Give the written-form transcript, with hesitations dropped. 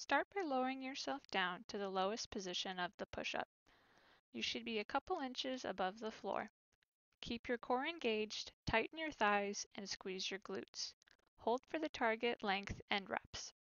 Start by lowering yourself down to the lowest position of the push-up. You should be a couple inches above the floor. Keep your core engaged, tighten your thighs, and squeeze your glutes. Hold for the target length and reps.